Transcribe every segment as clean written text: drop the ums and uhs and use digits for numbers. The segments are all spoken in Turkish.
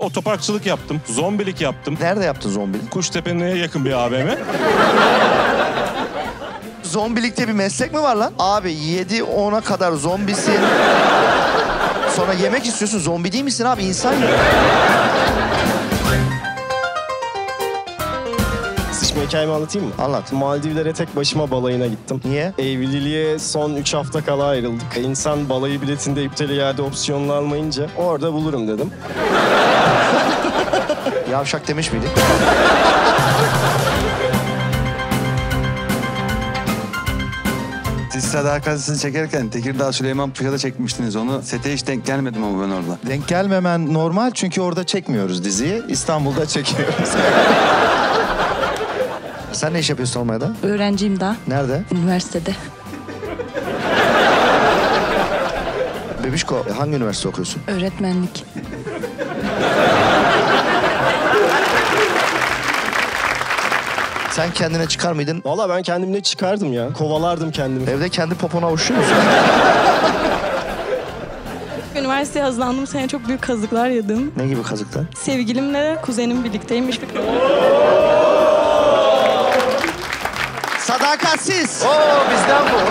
Otoparkçılık yaptım, zombilik yaptım. Nerede yaptın zombilik? Kuştepe'ye yakın bir AVM. Zombilikte bir meslek mi var lan? Abi 7-10'a kadar zombisin. Sonra yemek istiyorsun. Zombi değil misin abi? İnsan ya. Sıçma hikayemi anlatayım mı? Anlat. Maldivlere tek başıma balayına gittim. Niye? Evliliğe son 3 hafta kala ayrıldık. İnsan balayı biletinde iptal iade opsiyonunu almayınca orada bulurum dedim. Yavşak demiş miydik? Siz Sadakatsiz'i çekerken Tekirdağ Süleyman Paşa'da çekmiştiniz onu. Sete hiç denk gelmedim ama ben orada. Denk gelmemen normal çünkü orada çekmiyoruz diziyi. İstanbul'da çekiyoruz. Sen ne iş yapıyorsun Almanya'da? Öğrenciyim daha. Nerede? Üniversitede. Bebişko, hangi üniversite okuyorsun? Öğretmenlik. Sen kendine çıkar mıydın? Valla ben kendimle çıkardım ya. Kovalardım kendimi. Evde kendi popona avuçluyor musun? Üniversiteye hazırlandığım sene çok büyük kazıklar yedim. Ne gibi kazıklar? Sevgilimle kuzenim birlikteymiş. Sadakatsiz. Oo, bizden bu.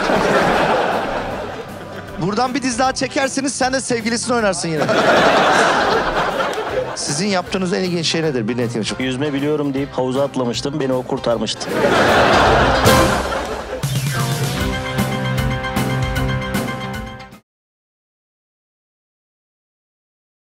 Buradan bir dizi daha çekerseniz sen de sevgilisini oynarsın yine. Sizin yaptığınız en ilginç şey nedir? Bir net yaşam. Yüzme biliyorum deyip havuza atlamıştım. Beni o kurtarmıştı.